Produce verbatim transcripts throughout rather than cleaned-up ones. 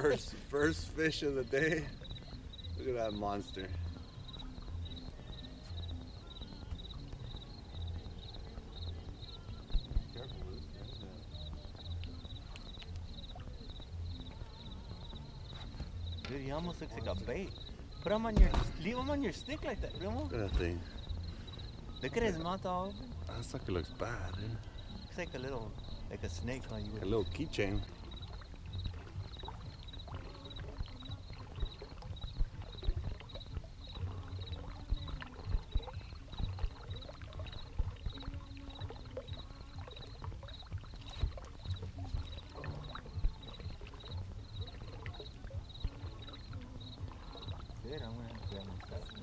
First, first fish of the day. Look at that monster. Careful, Luke. Dude, he almost looks like a bait. Put him on your, leave him on your stick like that, Remo. Look at that thing. Look at his mouth all open. That sucker looks bad, dude. Looks like a little, like a snake on you. Like a little keychain. Dude, I'm gonna have to grab my stuff.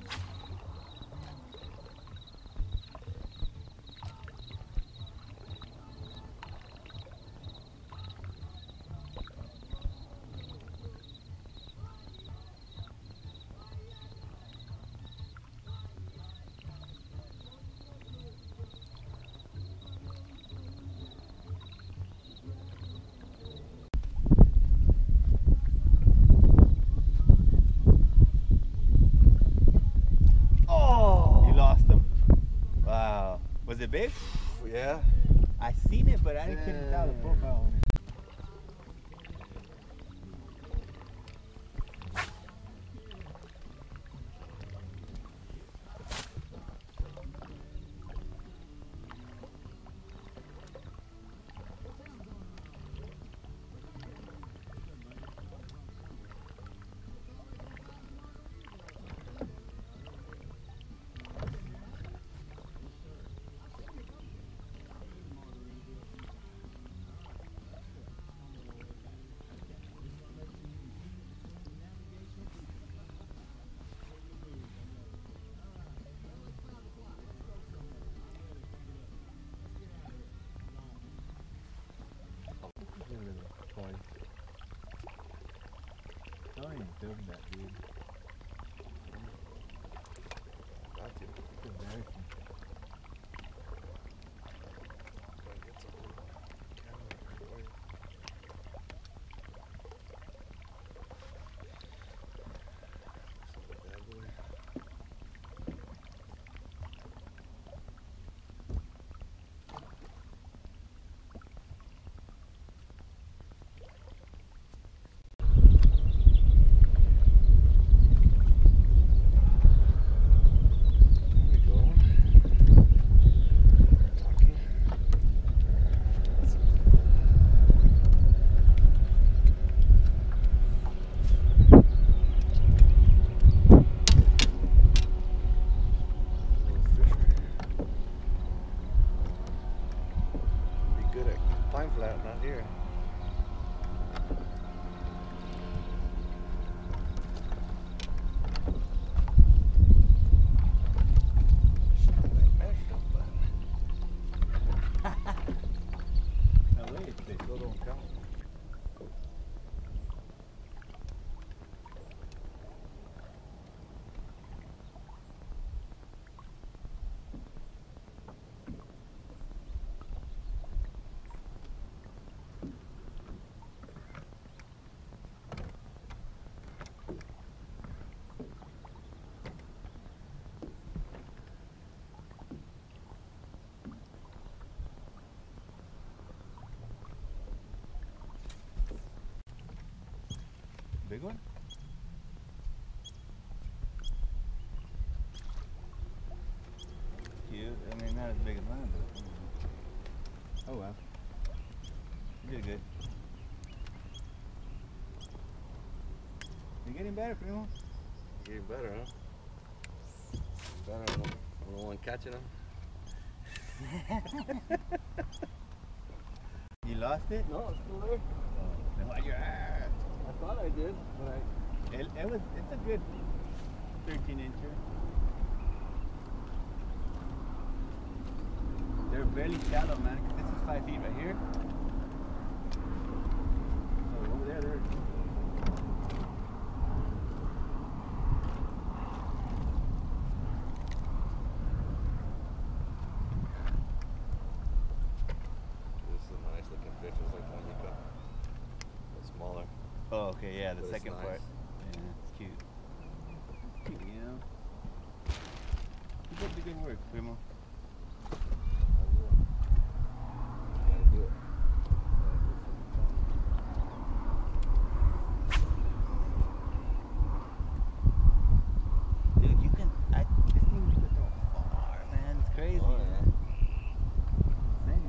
Was it big? Yeah. I seen it, but I didn't couldn't tell the profile on it. I ain't doing that, dude. Got to. It's embarrassing. Flat, not here. No way, they still don't count. Big one? Cute. I mean, not as big as mine, but. Oh well. You did good. You're getting better, Primo. Getting better, huh? Better. I'm the- I'm the one catching them. You lost it? No, it's still there. Oh, no, your ass. I thought I did, but I. It, it was. It's a good thirteen incher. They're barely shallow, man. 'Cause this is five feet right here. So over there, they're. This is a nice looking fish. It's like one you got. It's smaller. Oh. okay, yeah, the But it's second nice. part. Yeah, it's cute. Cute, you know. Keep up the good work, Primo. I will. Gotta do it. Dude, you can. I, this thing you can throw far, man. It's crazy. Oh, man. yeah. Insane.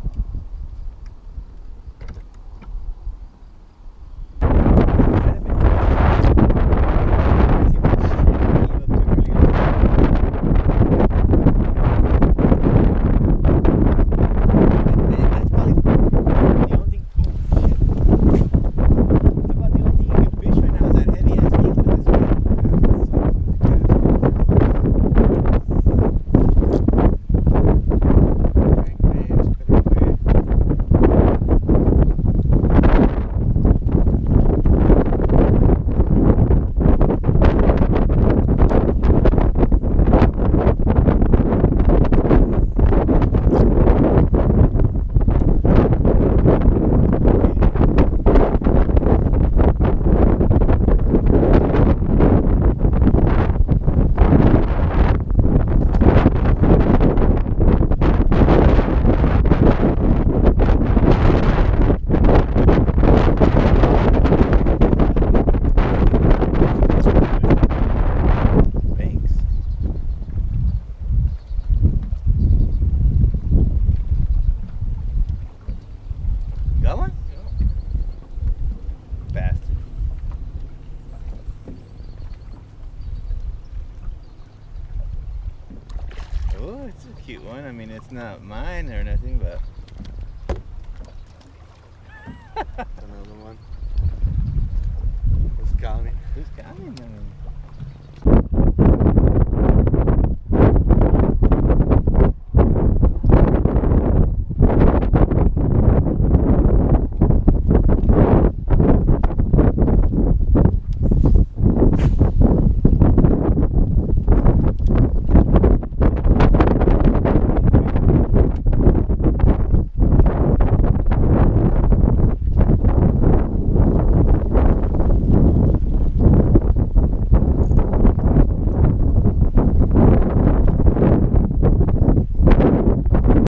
Got one? Yeah. Bastard. Oh, it's a cute one. I mean, it's not mine or nothing, but. Another one. Who's counting? Who's counting? I mean,